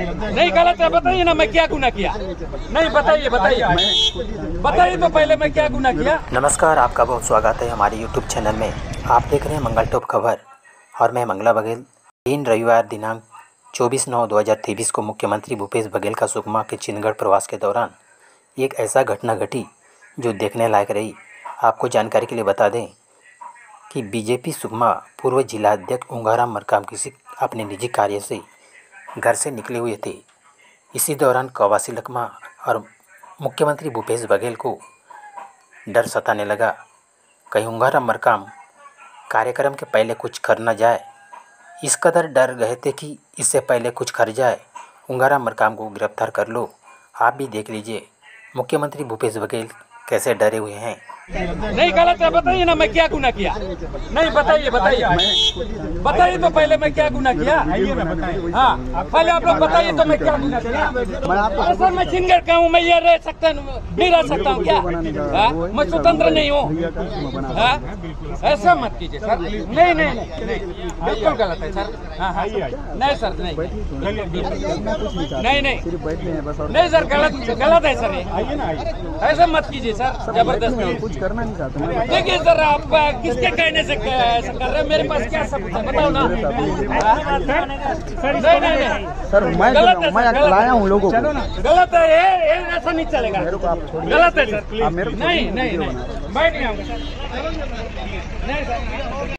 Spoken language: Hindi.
नहीं गलत है, बताइए ना मैं क्या गुनाह किया। नहीं बताइए बताइए तो पहले मैं क्या गुनाह किया। नमस्कार, आपका बहुत स्वागत है हमारे YouTube चैनल में। आप देख रहे हैं मंगल टॉप खबर और मैं मंगला बघेल। 3 रविवार दिनांक 24/9/2023 को मुख्यमंत्री भूपेश बघेल का सुकमा के चिंदगढ़ प्रवास के दौरान एक ऐसा घटना घटी जो देखने लायक रही। आपको जानकारी के लिए बता दें कि बीजेपी सुकमा पूर्व जिला अध्यक्ष ऊंघाराम मरकाम किसी अपने निजी कार्य से घर से निकले हुए थे। इसी दौरान कवासी लकमा और मुख्यमंत्री भूपेश बघेल को डर सताने लगा। कहीं ऊंघाराम मरकाम कार्यक्रम के पहले कुछ कर न जाए, इस कदर डर गए थे कि इससे पहले कुछ कर जाए ऊंघाराम मरकाम को गिरफ्तार कर लो। आप भी देख लीजिए मुख्यमंत्री भूपेश बघेल कैसे डरे हुए हैं। नहीं गलत है, बताइए ना मैं क्या गुनाह किया। नहीं बताइए बताइए तो पहले मैं क्या गुनाह किया। हाँ पहले आप लोग बताइए तो मैं क्या गुनाह किया। सर मैं चिंगड़ का हूँ, मैं ये रह सकता नहीं रह सकता हूँ क्या? मैं स्वतंत्र नहीं हूँ। ऐसा मत कीजिए सर। नहीं बिल्कुल गलत है सर। नहीं सर नहीं सर गलत है सर। ऐसा मत कीजिए सर, जबरदस्ती करना नहीं चाहते। देखिए सर आप किसके कहने से ऐसा कर रहे हैं? मेरे पास क्या सबूत है बताओ ना। नहीं सर मैं लाया हूँ लोगों को। गलत है ये ऐसा नहीं चलेगा। गलत है सर। नहीं बैठ नहीं आऊंगा सर। नहीं सर।